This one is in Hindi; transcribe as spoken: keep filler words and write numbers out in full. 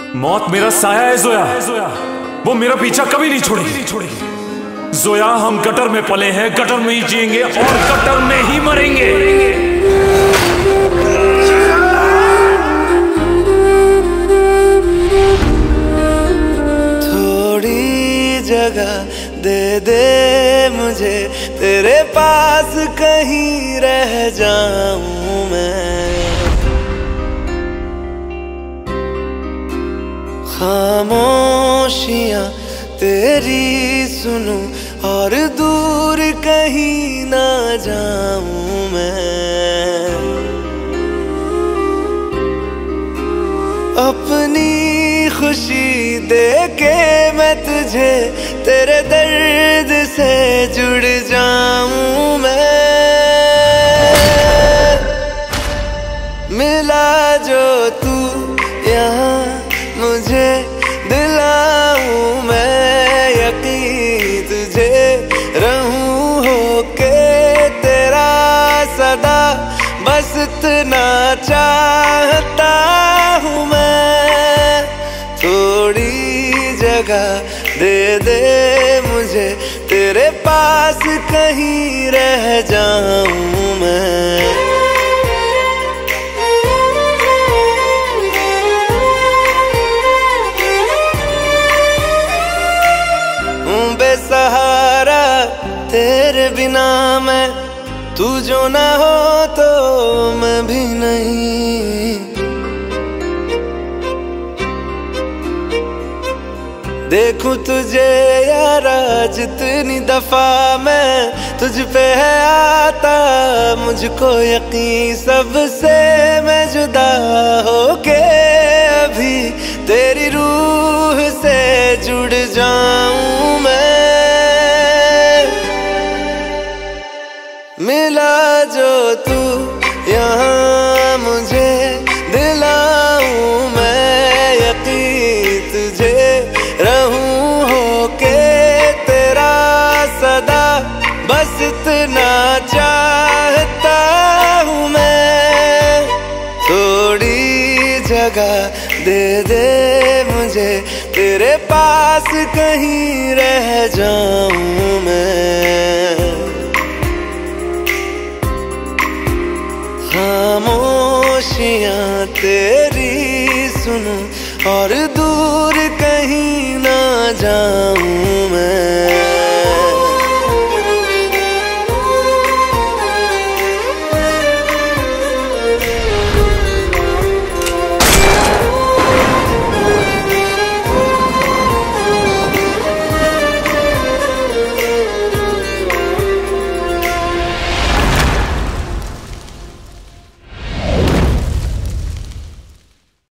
मौत मेरा साया है जोया, वो मेरा पीछा कभी नहीं छोड़ेगी। जोया, हम गटर में पले हैं, गटर में ही जिएंगे और गटर में ही मरेंगे। थोड़ी जगह दे दे मुझे, तेरे पास कहीं रह जाऊं मैं। खामोशियां तेरी सुनूं और दूर कहीं ना जाऊं मैं। अपनी खुशी दे के मैं तुझे, तेरे दर्द से जुड़ जाऊं मैं। मिला जो तू यहाँ मुझे, दिलाऊं मैं यकीन तुझे, रहूं होके तेरा सदा, बस इतना चाहता हूँ मैं। थोड़ी जगह दे दे मुझे, तेरे पास कहीं रह जाऊं मैं। बेसहारा तेरे बिना मैं, तू जो ना हो तो मैं भी नहीं। देखूं तुझे यारा जितनी दफा मैं, तुझ पे है आता मुझको यकीन, सबसे मैं जुदा होके अभी तेरी रूह से जुड़ जाऊं मैं। मिला जो तू यहाँ मुझे, दिलाऊं मैं यकीन तुझे, रहूं होके तेरा सदा, बस इतना चाहता हूँ मैं। थोड़ी जगह दे दे मुझे, तेरे पास कहीं रह जाऊं मैं। खामोशियां तेरी सुनूं और दूर कहीं ना जाऊं मैं।